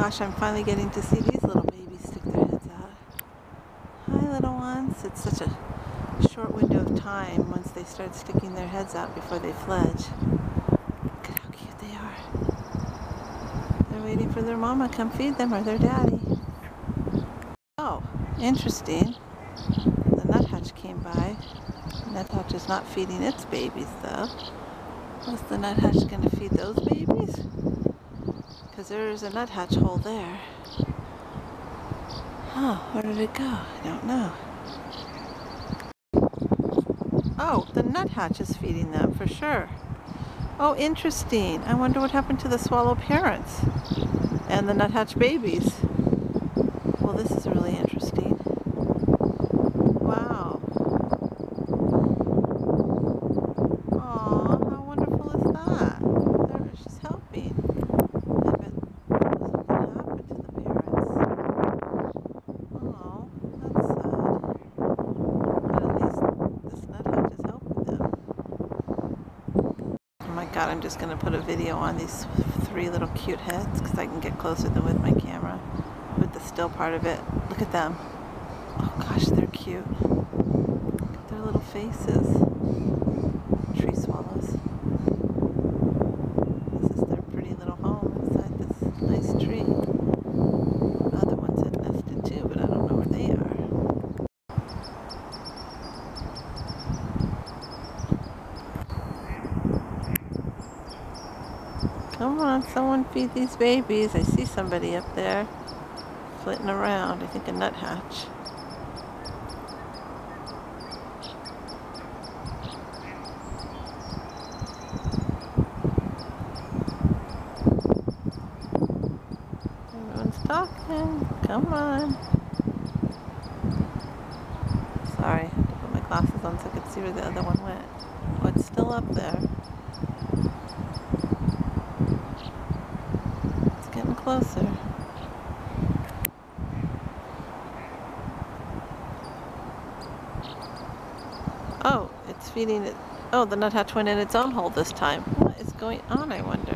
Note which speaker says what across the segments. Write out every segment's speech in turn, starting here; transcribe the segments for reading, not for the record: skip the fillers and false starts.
Speaker 1: gosh, I'm finally getting to see these little babies stick their heads out. Hi, little ones. It's such a short window of time once they start sticking their heads out before they fledge. Look at how cute they are. They're waiting for their mama to come feed them or their daddy. Oh, interesting. The nuthatch came by. The nuthatch is not feeding its babies, though. Was the nuthatch going to feed those babies? Because there's a nuthatch hole there. Huh, where did it go? I don't know. Oh, the nuthatch is feeding them for sure. Oh, interesting. I wonder what happened to the swallow parents and the nuthatch babies. Well, this is really interesting. Wow. Aw, how wonderful is that? She's helping. I bet something happened to the parents. Oh, that's sad. But at least this nuthatch is helping them. Oh my god, I'm just going to put a video on these 3 little cute heads because I can get closer than with my camera. With the still part of it. Look at them. Oh gosh, they're cute. Look at their little faces. Tree swallows. This is their pretty little home inside this nice tree. Other ones had nested too, but I don't know where they are. Come on, someone feed these babies. I see somebody up there flitting around. I think a nuthatch. Everyone's talking. Come on. Sorry, I had to put my glasses on so I could see where the other one went. Oh, it's still up there. It's getting closer. Oh, it's feeding it. Oh, the nuthatch went in its own hole this time. What is going on, I wonder?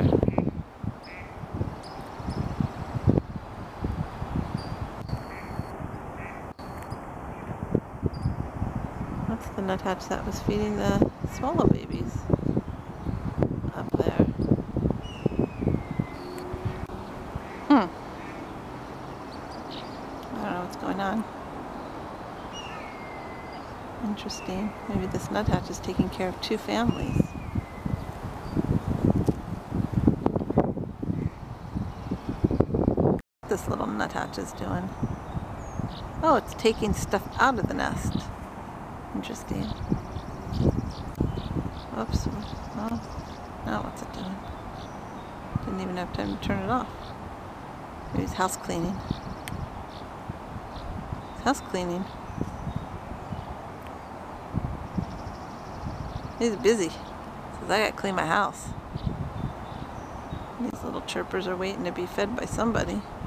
Speaker 1: That's the nuthatch that was feeding the swallow babies up there. I don't know what's going on. Interesting. Maybe this nuthatch is taking care of 2 families. What this little nuthatch is doing. Oh, it's taking stuff out of the nest. Interesting. Oops. Oh, now what's it doing? Didn't even have time to turn it off. Maybe it's house cleaning. It's house cleaning. He's busy. Says I gotta clean my house. These little chirpers are waiting to be fed by somebody.